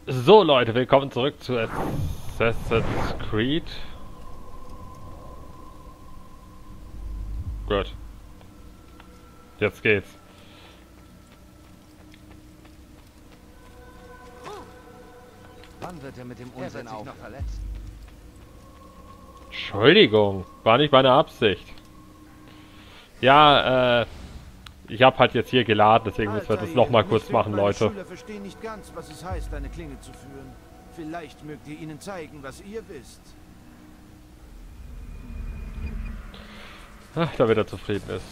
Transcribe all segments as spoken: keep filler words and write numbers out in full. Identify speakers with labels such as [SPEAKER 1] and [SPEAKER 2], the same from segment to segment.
[SPEAKER 1] So Leute, willkommen zurück zu Assassin's Creed. Gut. Jetzt geht's.
[SPEAKER 2] Wann wird er mit dem Unsinn auch noch verletzt?
[SPEAKER 1] Entschuldigung, war nicht meine Absicht. Ja, äh, ich habe halt jetzt hier geladen, deswegen müssen wir das nochmal kurz machen, Leute.
[SPEAKER 3] Die Schüler verstehen nicht ganz, was es heißt, eine Klinge zu führen. Vielleicht mögt ihr ihnen zeigen, was ihr wisst.
[SPEAKER 1] Ach, damit er zufrieden ist.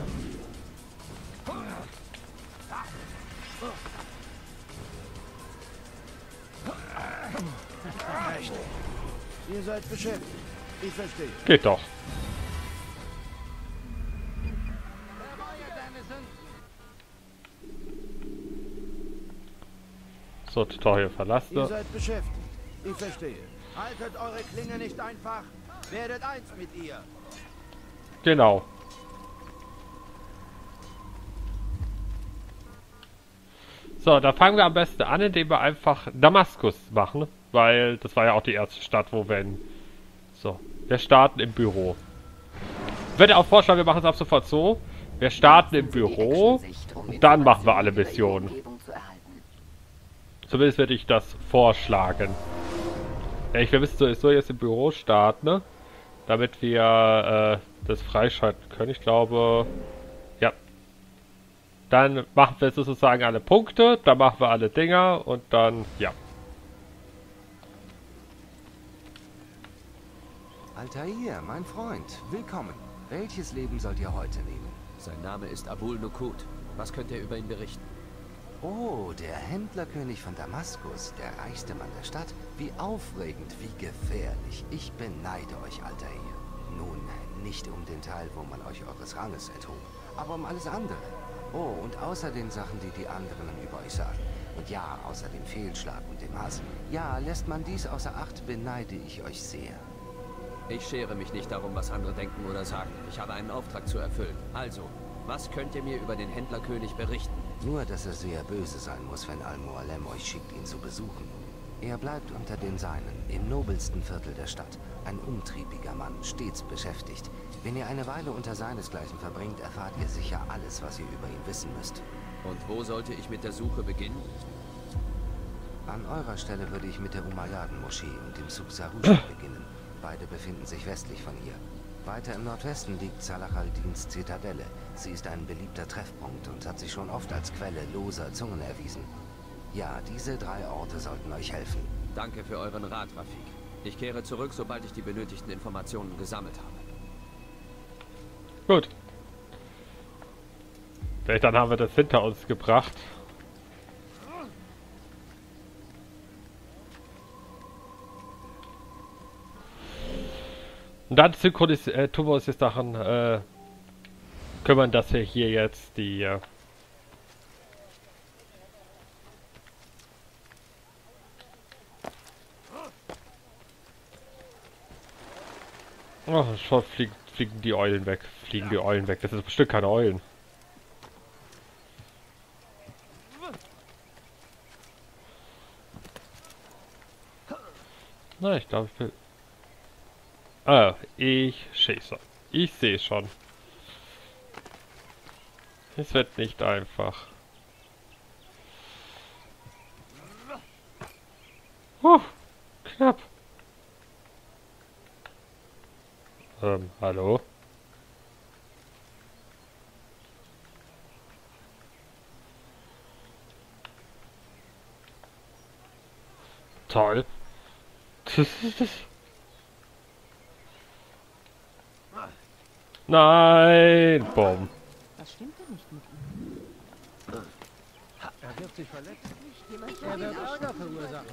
[SPEAKER 3] Recht. Ihr seid beschäftigt. Ich verstehe.
[SPEAKER 1] Geht doch. So, Tutorial verlassen.
[SPEAKER 3] Ihr seid beschäftigt. Ich verstehe. Haltet eure Klinge nicht einfach. Werdet eins mit ihr.
[SPEAKER 1] Genau. So, da fangen wir am besten an, indem wir einfach Damaskus machen, weil das war ja auch die erste Stadt, wo wir in... So, wir starten im Büro. Ich würde auch vorschlagen, wir machen es ab sofort so. Wir starten im Büro und dann machen wir alle Missionen. Zumindest würde ich das vorschlagen. Ja, ich, wir müssen sowieso jetzt im Büro starten, ne? Damit wir äh, das freischalten können. Ich glaube, ja. Dann machen wir sozusagen alle Punkte, dann machen wir alle Dinger und dann, ja.
[SPEAKER 2] Altair, mein Freund, willkommen. Welches Leben sollt ihr heute leben?
[SPEAKER 4] Sein Name ist Abul Nukut. Was könnt ihr über ihn berichten?
[SPEAKER 2] Oh, der Händlerkönig von Damaskus, der reichste Mann der Stadt. Wie aufregend, wie gefährlich. Ich beneide euch, Altair. Nun, nicht um den Teil, wo man euch eures Ranges enthob, aber um alles andere. Oh, und außer den Sachen, die die anderen über euch sagen. Und ja, außer dem Fehlschlag und dem Hass. Ja, lässt man dies außer Acht, beneide ich euch sehr.
[SPEAKER 4] Ich schere mich nicht darum, was andere denken oder sagen. Ich habe einen Auftrag zu erfüllen. Also, was könnt ihr mir über den Händlerkönig berichten?
[SPEAKER 2] Nur, dass er sehr böse sein muss, wenn Al-Mualem euch schickt, ihn zu besuchen. Er bleibt unter den Seinen, im nobelsten Viertel der Stadt. Ein umtriebiger Mann, stets beschäftigt. Wenn ihr eine Weile unter seinesgleichen verbringt, erfahrt ihr sicher alles, was ihr über ihn wissen müsst.
[SPEAKER 4] Und wo sollte ich mit der Suche beginnen?
[SPEAKER 2] An eurer Stelle würde ich mit der Umayyaden-Moschee und dem Souq Saruja beginnen. Beide befinden sich westlich von hier. Weiter im Nordwesten liegt Salah al-Dins Zitadelle. Sie ist ein beliebter Treffpunkt und hat sich schon oft als Quelle loser Zungen erwiesen. Ja, diese drei Orte sollten euch helfen.
[SPEAKER 4] Danke für euren Rat, Rafik. Ich kehre zurück, sobald ich die benötigten Informationen gesammelt habe.
[SPEAKER 1] Gut. Vielleicht dann haben wir das hinter uns gebracht. Und dann synchronis äh, tun wir uns jetzt daran äh, kümmern, dass wir hier jetzt die äh oh, schon fliegen, fliegen die Eulen weg. Fliegen die Eulen weg. Das ist bestimmt keine Eulen. Na, ich glaube, ich will... Ah, ich schieße. Ich sehe schon. Es wird nicht einfach. Huh, knapp. Ähm, hallo? Toll. Nein! Bumm.
[SPEAKER 5] Was stimmt denn nicht mit ihm?
[SPEAKER 3] Er wird sich verletzt.
[SPEAKER 5] Er wird Ärger verursachen.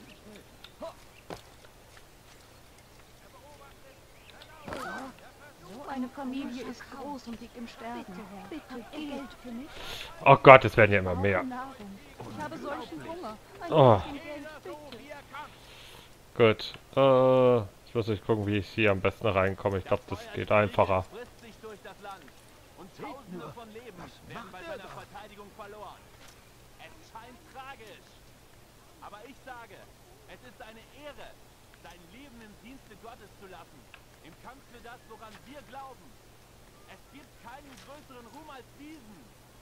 [SPEAKER 5] So eine Familie ist groß und liegt im Sterben. Bitte, Habt ihr Geld für mich?
[SPEAKER 1] Oh Gott, es werden ja immer mehr.
[SPEAKER 5] Nahrung. Ich habe solchen Hunger. Ein
[SPEAKER 1] Oh.
[SPEAKER 5] bisschen Geld, bitte.
[SPEAKER 1] Gut. Äh, ich muss nicht gucken, wie ich hier am besten reinkomme. Ich glaube, das geht einfacher.
[SPEAKER 6] Frisst sich durch das Land und Tausende von Leben werden bei seiner Verteidigung verloren. Es scheint tragisch. Aber ich sage, es ist eine Ehre, sein Leben im Dienste Gottes zu lassen. Im Kampf für das, woran wir glauben. Es gibt keinen größeren Ruhm als diesen.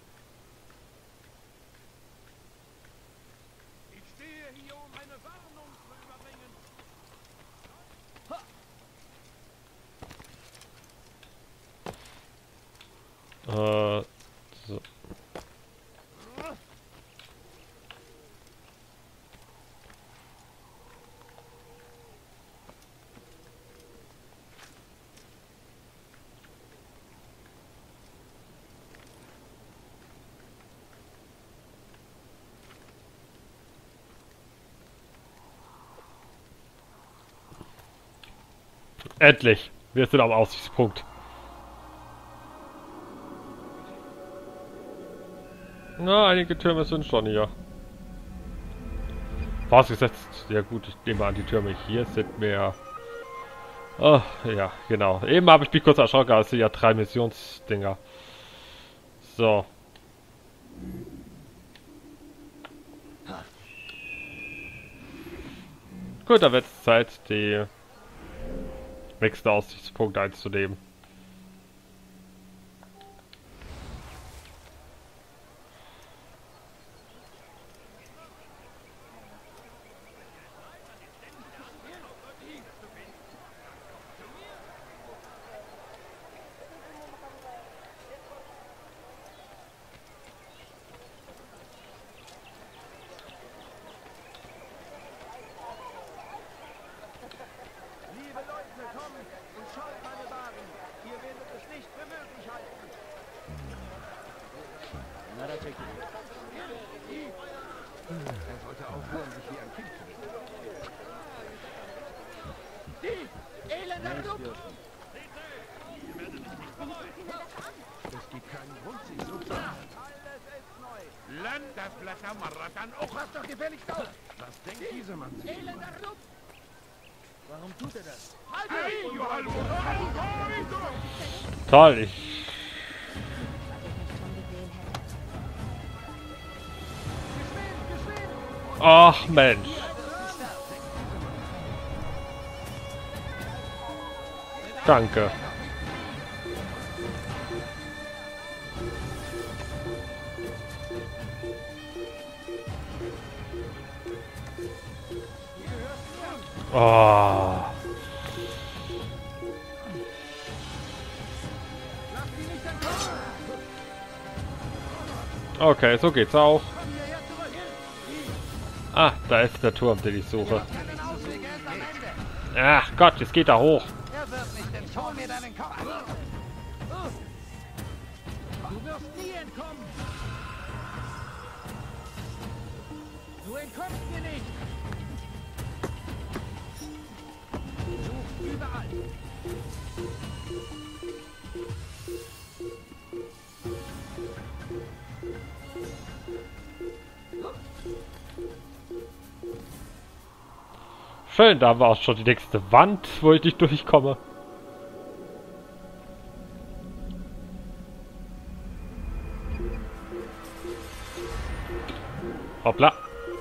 [SPEAKER 6] Ich stehe hier, um eine Warnung zu überbringen.
[SPEAKER 1] Äh, so. Endlich! Wir sind am Aussichtspunkt. Na, einige Türme sind schon hier. Vorausgesetzt, ja gut, ich nehme an, die Türme hier sind mehr... Oh, ja, genau. Eben habe ich mich kurz erschrocken, also ja drei Missionsdinger. So. Gut, dann wird es Zeit, die nächste Aussichtspunkt einzunehmen.
[SPEAKER 3] Liebe Leute, kommt und schaut meine Waren. Ihr werdet es nicht für möglich halten. Er sollte aufhören, sich wie ein Kind zu benehmen. Elender Rupp! Es gibt keinen Grund, sich so zu machen. Alles ist neu.
[SPEAKER 7] Landesblätter Maratan.
[SPEAKER 3] Oh, pass doch gefälligst auf!
[SPEAKER 7] Was denkt dieser Mann sich?
[SPEAKER 3] Elender Rupp! Warum tut er das?
[SPEAKER 7] Hey, Johann!
[SPEAKER 1] Toll, ich... Ach Mensch. Danke. Oh. Okay, so geht's auch. Ah, da ist der Turm, den ich suche. Ach Gott, jetzt geht er hoch.
[SPEAKER 3] Er wird nicht entkommen. Mir deinen Kopf. Du wirst nie entkommen. Du entkommst mir nicht. Such überall.
[SPEAKER 1] Schön, da war auch schon die nächste Wand, wo ich nicht durchkomme. Hoppla.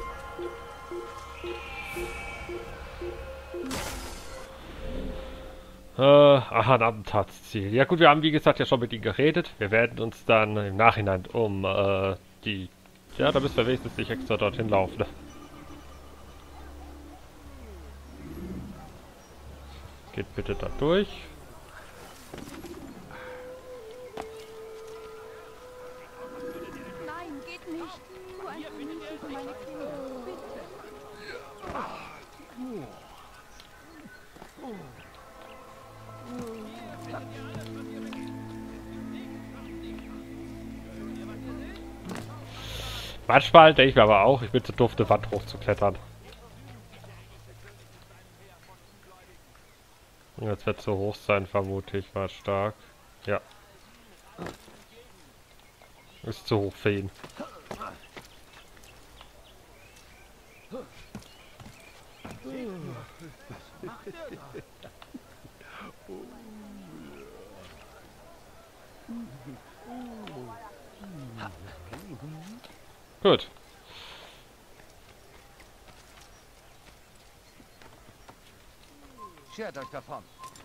[SPEAKER 1] Äh, aha, ein Attentatsziel. Ja gut, wir haben wie gesagt ja schon mit ihm geredet. Wir werden uns dann im Nachhinein um äh, die... Ja, da müssen wir wenigstens nicht extra dorthin laufen. Geht bitte da durch.
[SPEAKER 5] Nein, geht nicht. Nur ein Minuten für meine Kinder. Bitte.
[SPEAKER 1] Manchmal denke ich mir aber auch, ich bin zu doof, eine Wand hochzuklettern. Jetzt wird es so hoch sein, vermute ich mal stark. Ja. Ist zu hoch für ihn. Gut.
[SPEAKER 2] Schert euch davon.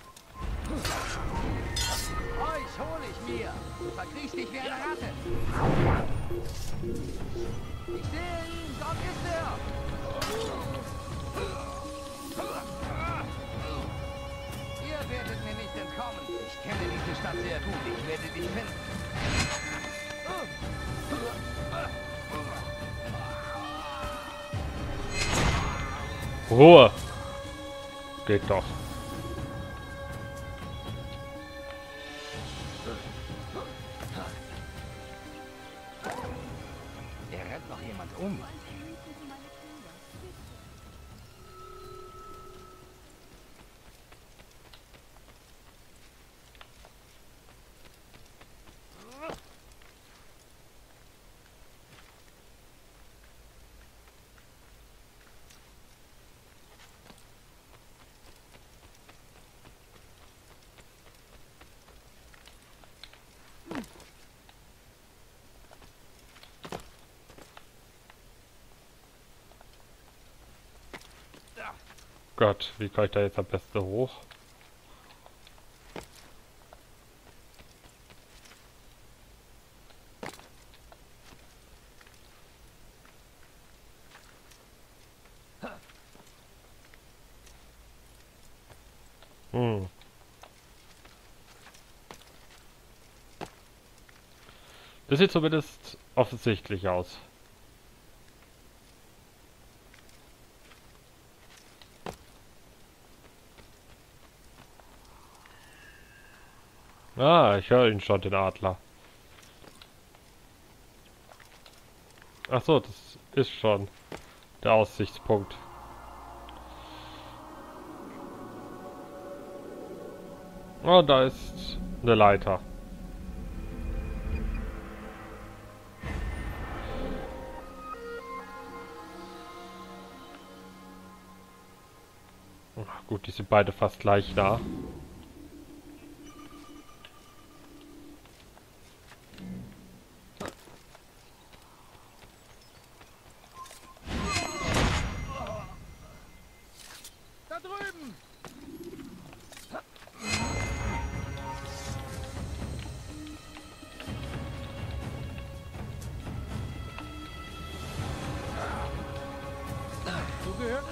[SPEAKER 2] Euch hol ich mir. Du verkriechst dich wie eine Ratte. Ich sehe ihn. Dort ist er. Ihr werdet mir nicht entkommen. Ich kenne diese Stadt sehr gut. Ich werde dich finden.
[SPEAKER 1] Ruhe. Geht doch.
[SPEAKER 2] Er rennt noch jemand um.
[SPEAKER 1] Gott, wie kann ich da jetzt am besten hoch? Hm. Das sieht zumindest offensichtlich aus. Ah, ich höre ihn schon, den Adler. Ach so, das ist schon der Aussichtspunkt. Oh, da ist eine Leiter. Ach, gut, die sind beide fast gleich nah.
[SPEAKER 3] Da drüben! Zugehört?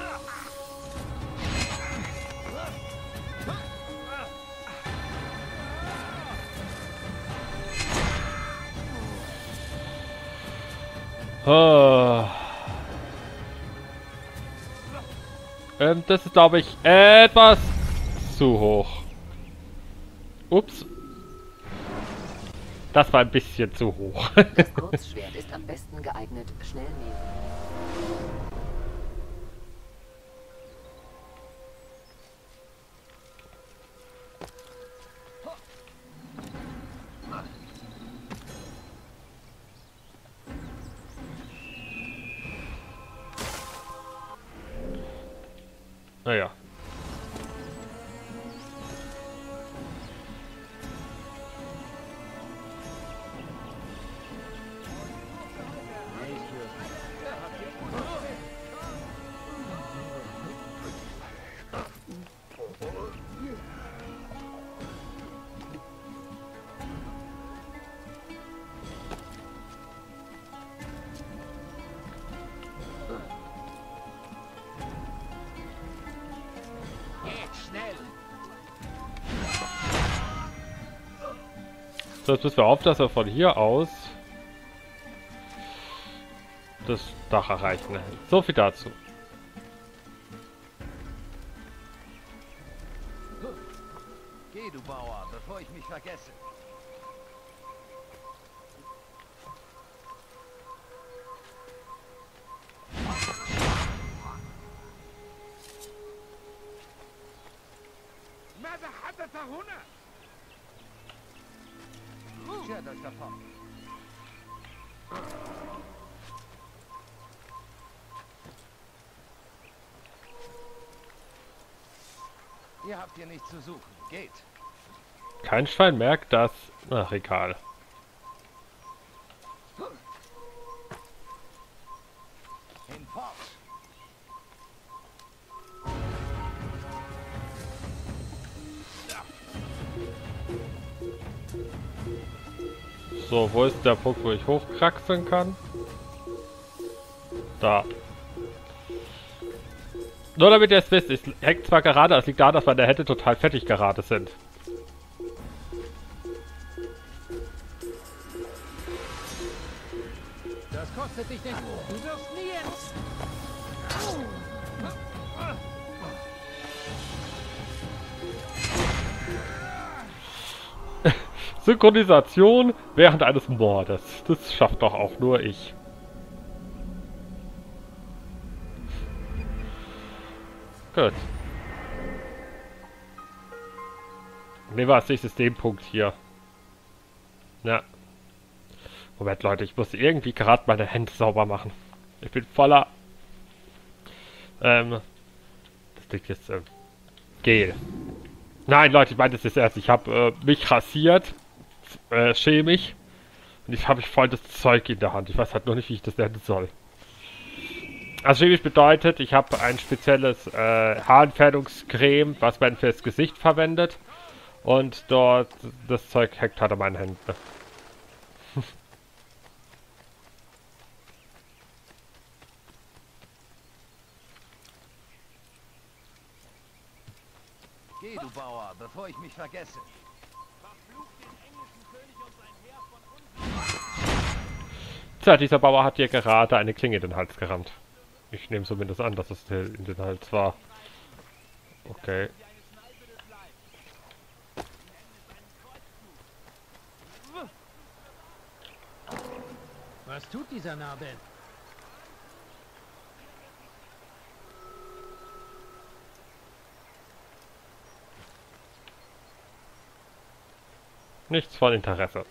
[SPEAKER 1] Ah. Ähm, das ist, glaube ich, etwas zu hoch. Ups. Das war ein bisschen zu hoch.
[SPEAKER 8] Das Kurzschwert ist am besten geeignet, schnell nehmen.
[SPEAKER 1] Naja. So, jetzt müssen wir auf, dass wir von hier aus das Dach erreichen. So viel dazu.
[SPEAKER 2] Geh, du Bauer, bevor ich mich vergesse.
[SPEAKER 7] ماذا حدث هنا؟
[SPEAKER 2] Schert euch davon. Ihr habt hier nichts zu suchen. Geht.
[SPEAKER 1] Kein Schwein merkt das. Ach, egal.
[SPEAKER 2] Hinfort.
[SPEAKER 1] So, wo ist der Punkt, wo ich hochkraxeln kann? Da. Nur damit ihr es wisst, es hängt zwar gerade, es liegt daran, dass meine Hände total fettig gerade sind.
[SPEAKER 3] Das kostet dich nicht. Du wirst nie ins...
[SPEAKER 1] Synchronisation während eines Mordes. Das schafft doch auch nur ich. Gut. Nehmen wir als nächstes den Punkt hier. Ja. Moment, Leute, ich muss irgendwie gerade meine Hände sauber machen. Ich bin voller... Ähm... Das liegt jetzt... Ähm, Gel. Nein, Leute, ich meine das jetzt erst. Ich habe äh, mich rasiert. Äh, chemisch. Und ich habe ich voll das Zeug in der Hand. Ich weiß halt noch nicht, wie ich das nennen soll. Also chemisch bedeutet, ich habe ein spezielles äh, Haarentfernungscreme, was man fürs Gesicht verwendet. Und dort, das Zeug hängt halt an meinen Händen.
[SPEAKER 2] Geh, du Bauer, bevor ich mich vergesse.
[SPEAKER 1] Tja, dieser Bauer hat hier gerade eine Klinge in den Hals gerammt. Ich nehme zumindest an, dass es in den Hals war. Okay.
[SPEAKER 3] Was tut dieser Narr denn?
[SPEAKER 1] Nichts von Interesse.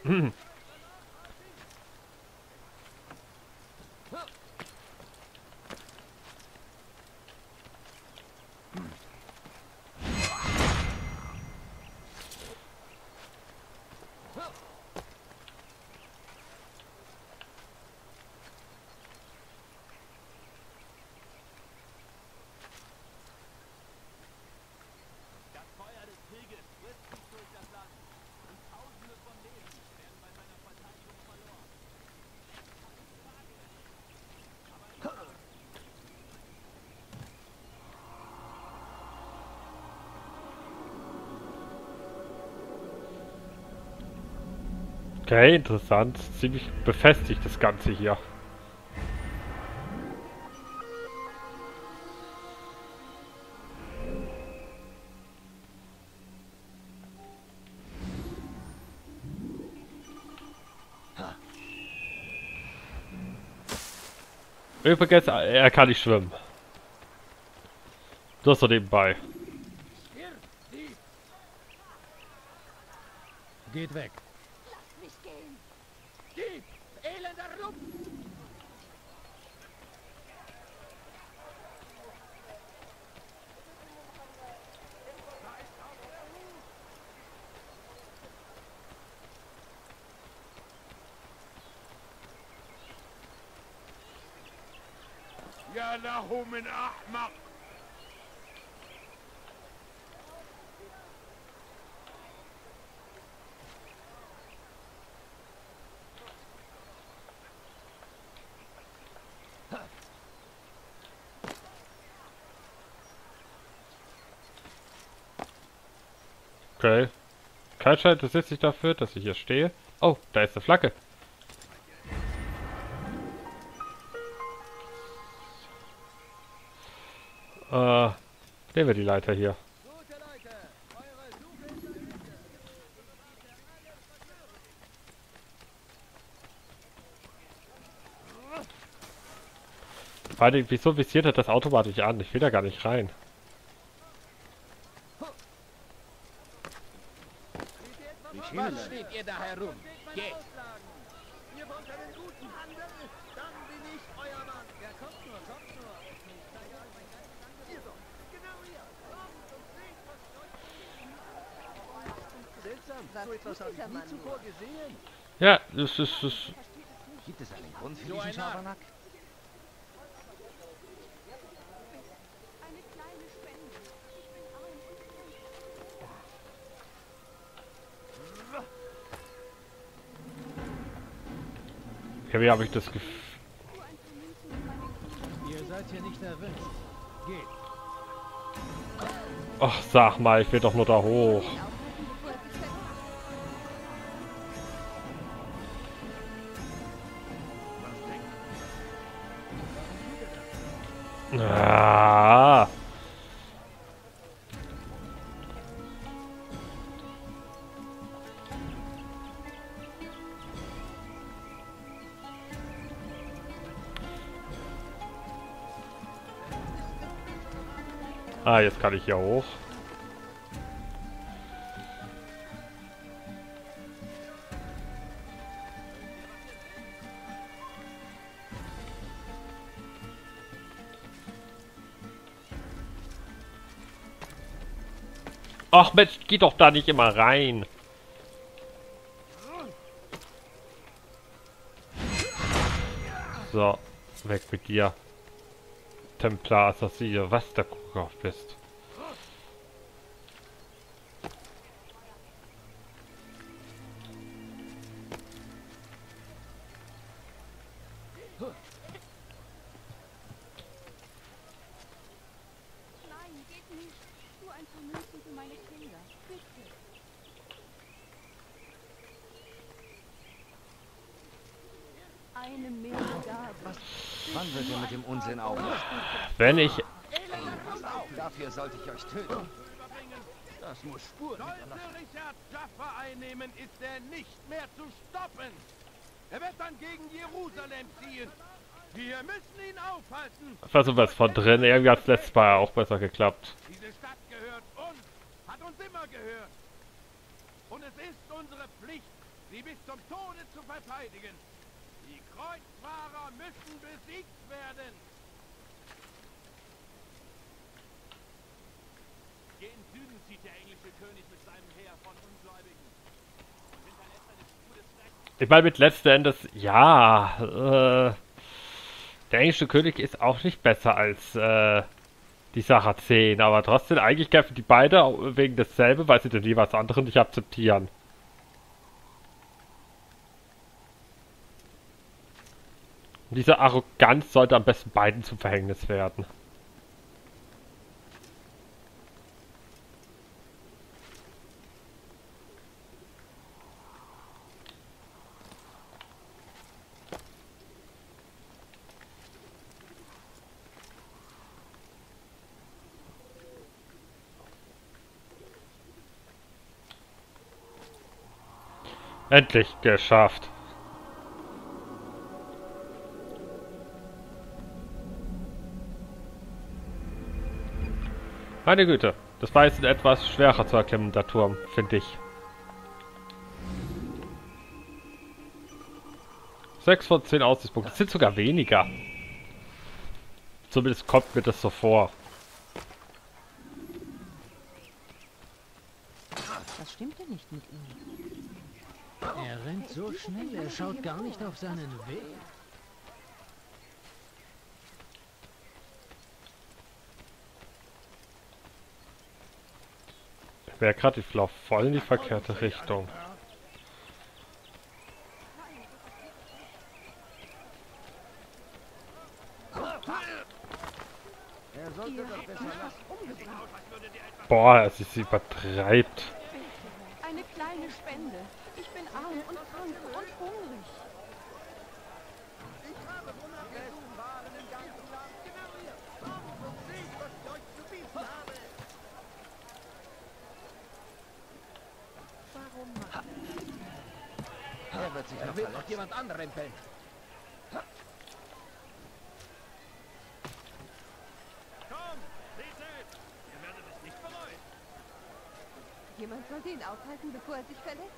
[SPEAKER 1] Okay, interessant. Ziemlich befestigt das Ganze hier. Übrigens, er kann nicht schwimmen. Das so nebenbei.
[SPEAKER 3] Geht weg.
[SPEAKER 5] Lass mich gehen.
[SPEAKER 3] Dieb! Elender Lump!
[SPEAKER 7] يا له من أحمق.
[SPEAKER 1] Okay. Kaltschein interessiert sich dafür, dass ich hier stehe. Oh, da ist eine Flagge. Äh, nehmen wir die Leiter hier. Vor allem, wieso visiert er das automatisch an? Ich will da gar nicht rein.
[SPEAKER 3] Was steht ihr da herum? Geht!
[SPEAKER 6] Ihr wollt einen guten Handel? Dann bin ich euer Mann. Ja, kommt nur, kommt nur. Ihr so, genau hier. Kommt und seht, was euch...
[SPEAKER 2] Seltsam, so etwas habe ich nie zuvor gesehen.
[SPEAKER 1] Ja, das ist... Das
[SPEAKER 2] Gibt es einen Grund für
[SPEAKER 3] So
[SPEAKER 2] diesen
[SPEAKER 3] ein Narr.
[SPEAKER 2] Schabernack?
[SPEAKER 5] Eine kleine Spende. Ich bin arm und krank.
[SPEAKER 1] Irgendwie habe ich das Gefühl...
[SPEAKER 3] Ihr seid hier nicht erwünscht. Geht.
[SPEAKER 1] Ach, sag mal, ich will doch nur da hoch. Ah. Ah, jetzt kann ich hier hoch. Ach Mensch, geh doch da nicht immer rein. So, weg mit dir. Templar Assassine, was der Kuckuck bist.
[SPEAKER 5] Nein, geht nicht. Nur ein paar Münzen für meine Kinder. Bitte. Eine Milliarde.
[SPEAKER 2] Wann wird ihr mit dem Unsinn aufhören?
[SPEAKER 1] Wenn ich...
[SPEAKER 2] Dafür sollte ich euch töten.
[SPEAKER 3] Das muss Spuren
[SPEAKER 6] Sollte
[SPEAKER 3] hinterlassen.
[SPEAKER 6] Richard Jaffa einnehmen, ist er nicht mehr zu stoppen. Er wird dann gegen Jerusalem ziehen. Wir müssen ihn aufhalten.
[SPEAKER 1] Versuchen wir es von drin. Irgendwie hat es letztes Mal auch besser geklappt.
[SPEAKER 6] Diese Stadt gehört uns, hat uns immer gehört. Und es ist unsere Pflicht, sie bis zum Tode zu verteidigen. Die Kreuzfahrer müssen besiegt werden. Gen Süden zieht der englische König mit seinem Heer von Ungläubigen. Und hinterlässt eine Spur des Rechts.
[SPEAKER 1] Ich meine, mit letzten Endes, ja, äh, der englische König ist auch nicht besser als äh, die Sarazenen, aber trotzdem, eigentlich kämpfen die beide wegen dasselbe, weil sie den jeweils anderen nicht akzeptieren. Und diese Arroganz sollte am besten beiden zum Verhängnis werden. Endlich geschafft. Meine Güte, das war jetzt ein etwas schwerer zu erklemmender Turm, finde ich. sechs von zehn Aussichtspunkte, das sind sogar weniger. Zumindest kommt mir das so vor.
[SPEAKER 9] Was stimmt denn nicht mit ihm?
[SPEAKER 3] Er rennt so schnell, er schaut gar nicht auf seinen Weg.
[SPEAKER 1] Ich wäre gerade, ich laufe voll in die verkehrte Richtung. Boah, es ist übertreibt.
[SPEAKER 5] Eine kleine Spende. Ich bin arm und krank und hungrig.
[SPEAKER 3] Ich habe wunderbesten Waren im ganzen Land. Genau hier. Kommt und seht, was ich euch zu bieten habe. Warum macht er?
[SPEAKER 2] Er wird sich
[SPEAKER 3] Er
[SPEAKER 2] noch
[SPEAKER 3] will noch
[SPEAKER 2] verletzen.
[SPEAKER 3] jemand anrempeln.
[SPEAKER 6] Komm, seht selbst. Ihr werdet es nicht bereuen.
[SPEAKER 5] Jemand sollte ihn aufhalten, bevor er sich verletzt.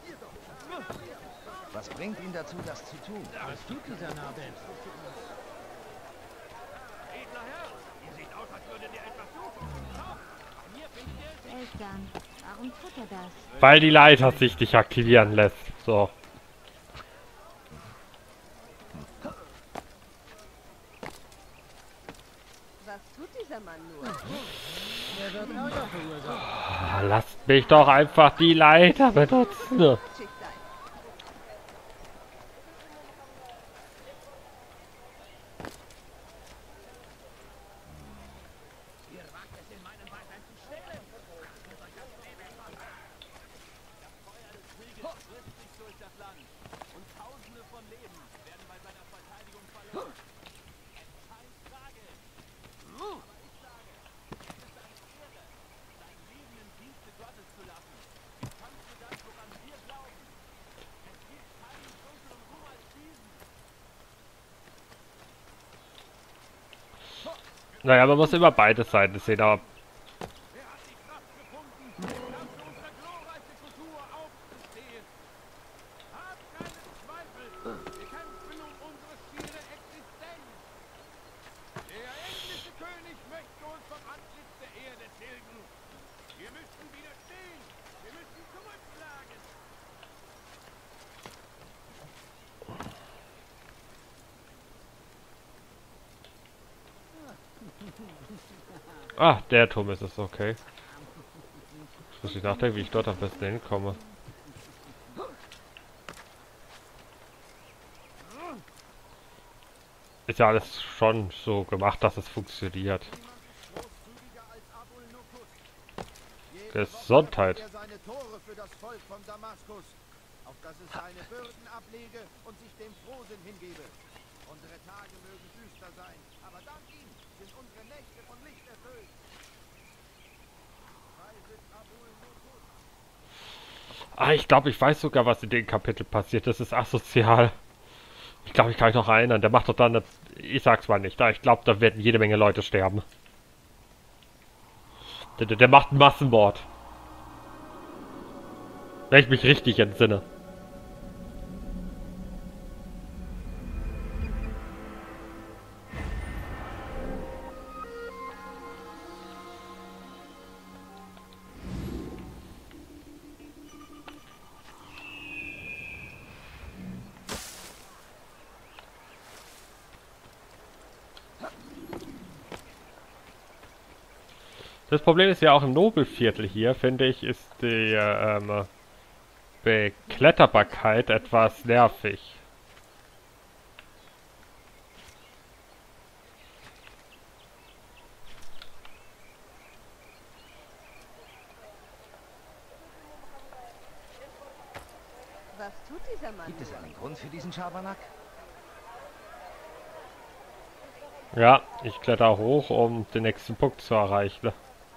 [SPEAKER 2] Was bringt ihn dazu, das zu tun?
[SPEAKER 3] Was tut dieser Narr denn?
[SPEAKER 6] Edler Herr, ihr seht aus, als würdet ihr etwas suchen. Schaut, hier findet ihr es.
[SPEAKER 5] Seltsam. Warum tut er das?
[SPEAKER 1] Weil die Leiter sich nicht aktivieren lässt. So.
[SPEAKER 5] Was tut dieser Mann nur?
[SPEAKER 3] Er wird Ärger verursachen.
[SPEAKER 1] Ah, lasst mich doch einfach die Leiter benutzen.
[SPEAKER 5] Schicksal.
[SPEAKER 3] frisst sich durch das Land. Und Tausende von Leben werden bei seiner Verteidigung verloren. Es scheint tragisch. Aber ich sage, es ist eine Ehre, sein Leben im Dienste Gottes zu lassen. Wie kannst du das, woran wir glauben? Es gibt keinen größeren Ruhm als diesen.
[SPEAKER 1] Naja, man muss immer beide Seiten sehen, aber
[SPEAKER 6] Wer hat die Kraft gefunden, das für unsere glorreiche Kultur aufzustehen? Habt keinen Zweifel, wir kämpfen um unsere schiere Existenz. Der englische König möchte uns vom Antlitz der Erde tilgen. Wir müssen widerstehen, wir müssen zurückschlagen.
[SPEAKER 1] ah, der Turm ist es, okay. Ich muss nicht nachdenken, wie ich dort am besten hinkomme. Ist ja alles schon so gemacht, dass es funktioniert.
[SPEAKER 3] Großzügiger als Abul Nukus.
[SPEAKER 1] Gesundheit.
[SPEAKER 3] Er seine Tore für das Volk von Damaskus, auf dass es seine Bürden ablege und sich dem Frohsinn hingebe. Unsere Tage mögen düster sein, aber dank ihm sind unsere Nächte von Licht erfüllt. Preiset Abul Nukus.
[SPEAKER 1] Ah, ich glaube, ich weiß sogar, was in dem Kapitel passiert. Das ist asozial. Ich glaube, ich kann mich noch erinnern. Der macht doch dann... Ich sag's mal nicht. Ich glaube, da werden jede Menge Leute sterben. Der, der, der macht einen Massenmord. Wenn ich mich richtig entsinne. Das Problem ist ja auch im Nobelviertel hier, finde ich, ist die ähm, Bekletterbarkeit etwas nervig.
[SPEAKER 9] Was tut dieser Mann?
[SPEAKER 2] Gibt es einen Grund für diesen Schabernack?
[SPEAKER 1] Ja, ich kletter hoch, um den nächsten Punkt zu erreichen.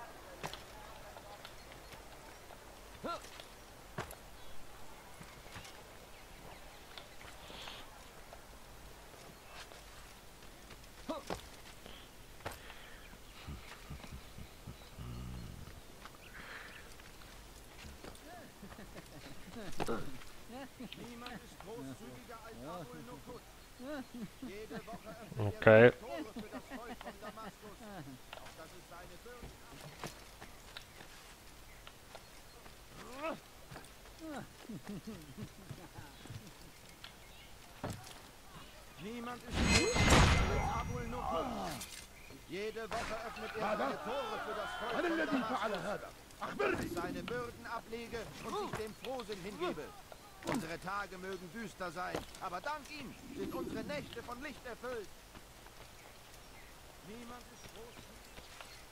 [SPEAKER 3] Niemand ist großzügiger als Abul Nukus. Jede Woche öffnet
[SPEAKER 1] Okay.
[SPEAKER 3] er seine Tore für das Volk von Damaskus, auf dass es seine Bürden Niemand ist großzügiger als Abul Nukus. Jede Woche öffnet er seine Tore für das Volk von Damaskus, auf dass es seine Bürden ablege und sich dem Frohsinn hingebe. Unsere Tage mögen düster sein, aber dank ihm sind unsere Nächte von Licht erfüllt. Niemand ist großzügig.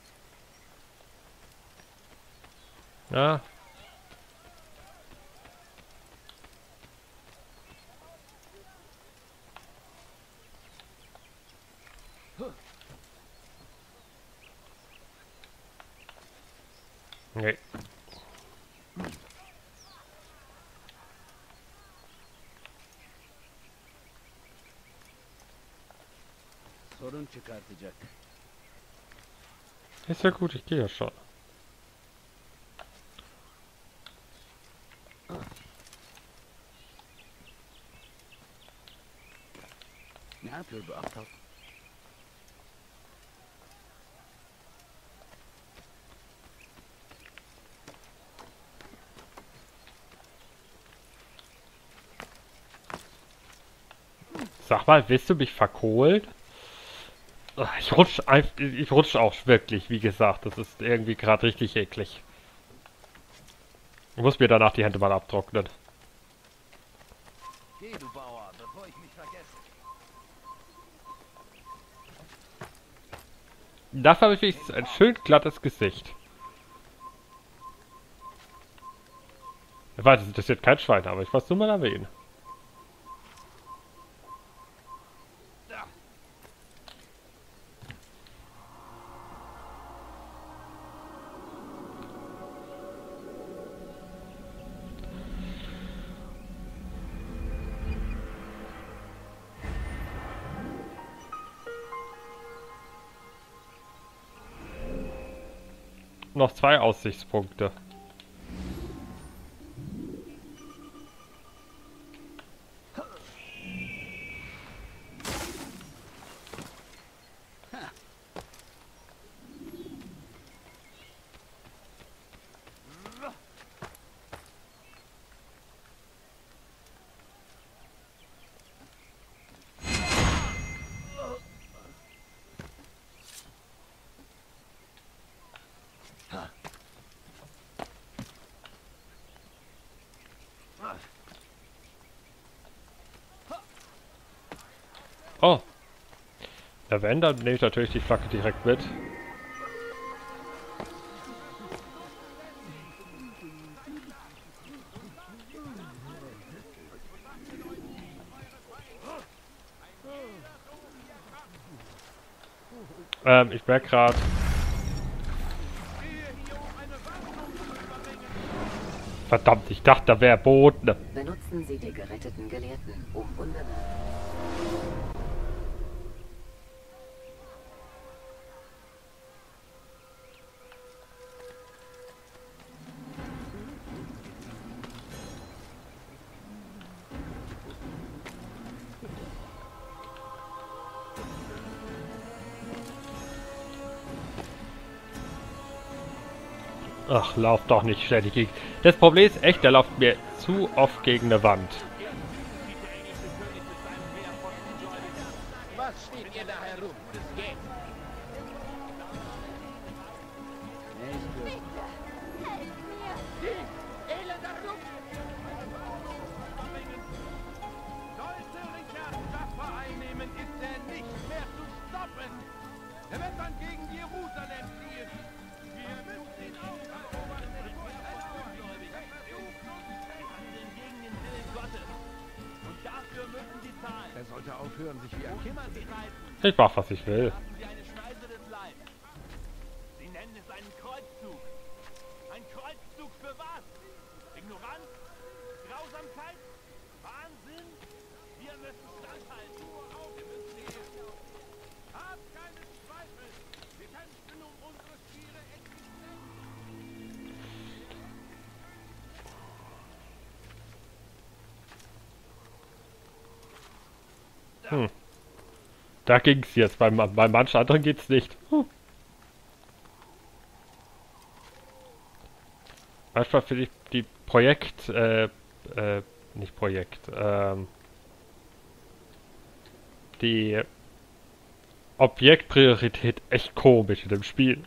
[SPEAKER 1] Ja. Nee.
[SPEAKER 6] Sorun çıkartacak.
[SPEAKER 1] Ist ja gut, ich gehe ja schon.
[SPEAKER 6] Ne yapıyor bu aptal?
[SPEAKER 1] Sag mal, willst du mich verkohlen? Ich rutsch, ein- ich rutsch auch wirklich, wie gesagt. Das ist irgendwie gerade richtig eklig. Ich muss mir danach die Hände mal abtrocknen.
[SPEAKER 2] Geh, du Bauer, bevor ich mich vergesse.
[SPEAKER 1] Dafür habe ich wenigstens ein schön glattes Gesicht. Ich weiß, es interessiert kein Schwein, aber ich wollte es nur mal erwähnen. Noch zwei Aussichtspunkte. Oh. Ja, wenn, dann nehme ich natürlich die Flagge direkt mit. Ähm, ich merke gerade. Verdammt, ich dachte, da wäre Boden.
[SPEAKER 8] Benutzen Sie die geretteten Gelehrten, um unbemerkt.
[SPEAKER 1] Ach, lauf doch nicht ständig gegen. Das Problem ist echt, der läuft mir zu oft gegen eine Wand.
[SPEAKER 6] Was steht ihr da herum? Das geht. Elender Rumpf! Sollte Richard Schaffer einnehmen, ist er nicht mehr zu stoppen. Er wird dann gegen Jerusalem ziehen. Wir müssen ihn auch erobern.
[SPEAKER 3] Gegen den Willen Gottes. Und dafür müssen sie zahlen.
[SPEAKER 6] Er sollte aufhören, sich wie ein Kind
[SPEAKER 3] Immer sie reiten.
[SPEAKER 1] Ich mach, was ich will.
[SPEAKER 3] Haben sie eine Schneise des Leibes. Sie nennen es einen Kreuzzug. Ein Kreuzzug für was? Ignoranz? Grausamkeit? Wahnsinn? Wir müssen standhalten. Wir müssen hier.
[SPEAKER 6] Habt keine Zweifel. Wir kämpfen um unsere schiere Existenz.
[SPEAKER 1] Hm. Da ging's jetzt. Bei, bei manchen anderen geht's nicht. Hm. Manchmal finde ich die Projekt, äh, äh, nicht Projekt, ähm, die Objektpriorität echt komisch in dem Spiel.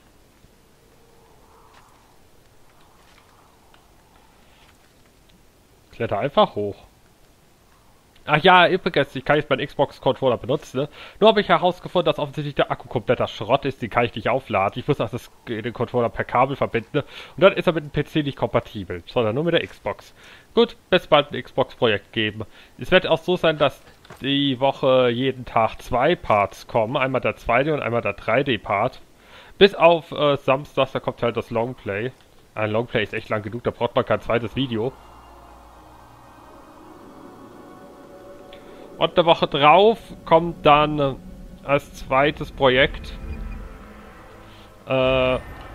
[SPEAKER 1] Kletter einfach hoch. Ach ja, übrigens, ich kann jetzt meinen Xbox-Controller benutzen, ne? Nur habe ich herausgefunden, dass offensichtlich der Akku kompletter Schrott ist, den kann ich nicht aufladen. Ich muss also das, den Controller per Kabel verbinden, ne? Und dann ist er mit dem P C nicht kompatibel, sondern nur mit der Xbox. Gut, bis bald ein Xbox-Projekt geben. Es wird auch so sein, dass die Woche jeden Tag zwei Parts kommen, einmal der zwei D und einmal der drei D-Part. Bis auf äh, Samstag, da kommt halt das Longplay. Ein Longplay ist echt lang genug, da braucht man kein zweites Video. Und eine Woche drauf kommt dann äh, als zweites Projekt äh,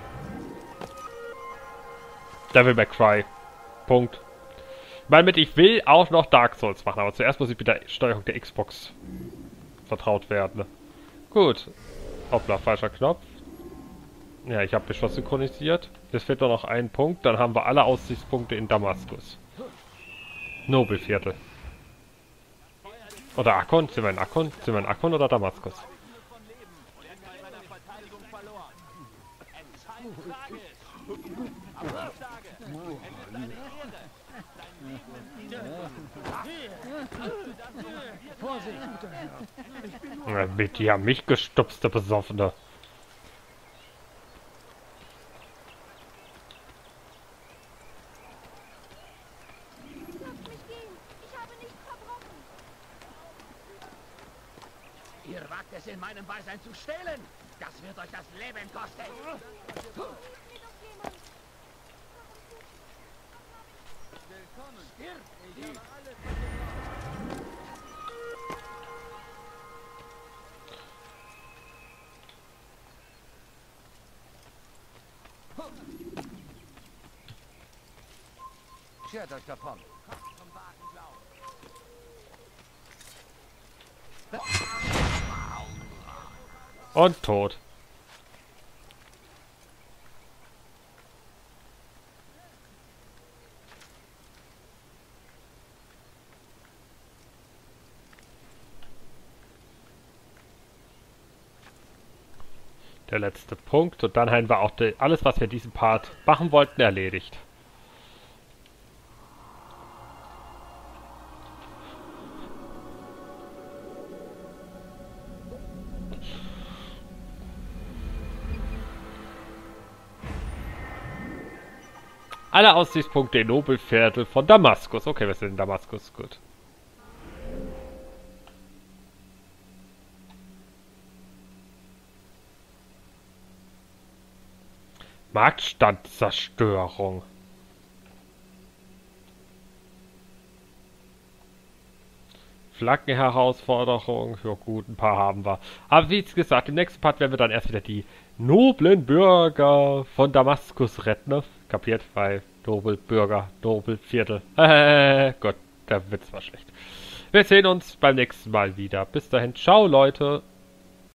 [SPEAKER 1] Devil May Cry. Punkt. Ich meine mit, ich will auch noch Dark Souls machen, aber zuerst muss ich mit der Steuerung der Xbox vertraut werden. Gut. Hoppla, falscher Knopf. Ja, ich habe mich was synchronisiert. Jetzt fehlt nur noch ein Punkt, dann haben wir alle Aussichtspunkte in Damaskus. Nobelviertel. Oder Akkon? Sind wir in Akkon? Sind wir in Akkon oder Damaskus? Ja, mit die haben mich gestupst, der Besoffene.
[SPEAKER 6] stehlen. Das wird euch das Leben kosten. Willkommen. Stirb. Ich habe alles.
[SPEAKER 2] Schert euch davon.
[SPEAKER 1] Und tot. Der letzte Punkt. Und dann haben wir auch die, alles, was wir in diesem Part machen wollten, erledigt. Alle Aussichtspunkte in Nobelviertel von Damaskus. Okay, wir sind in Damaskus. Gut. Marktstandzerstörung. Flaggenherausforderung. Ja gut, ein paar haben wir. Aber wie gesagt, im nächsten Part werden wir dann erst wieder die noblen Bürger von Damaskus retten. Ne? Kapiert? Weil Nobelbürger, Nobelviertel. Äh, Gott, der Witz war schlecht. Wir sehen uns beim nächsten Mal wieder. Bis dahin, ciao Leute.